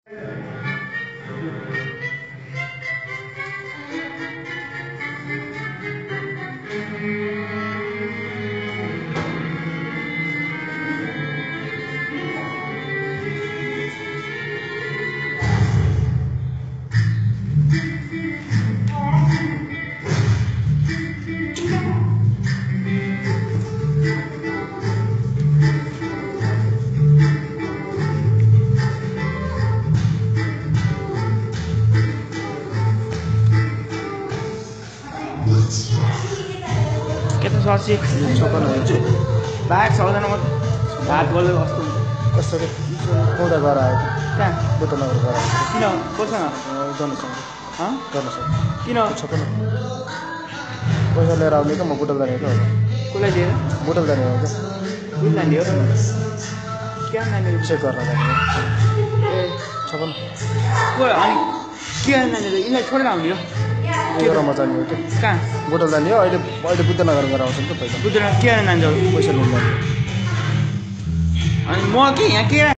कितना सौसी छोपन हुन्छ बाहेक सक्दैन म हात बोल्दै कस्तो कसरी कौडा घर आयो कहाँ बोतलनगर घर आयो किन कोसँग गर्नसँग गर्नसँग किन छोपन पैसा लिएर आउने क्या म बुटल जाने हो कसलाई दिएर बुटल जाने हो क्या बुझ जाने हो क्या नानीहरू चेक गर्न जाने ए छोपन को अनि के नानीहरू यिनीलाई छोडेर आउने हो के म जाने हो क्या कहाँ बुटल जाने हो अहिले अहिले बुद्धनगर गएर आउँछ नि त पैसा बुझ्दैन के नानी पैसा लिनु जाने अनि म के यहाँ के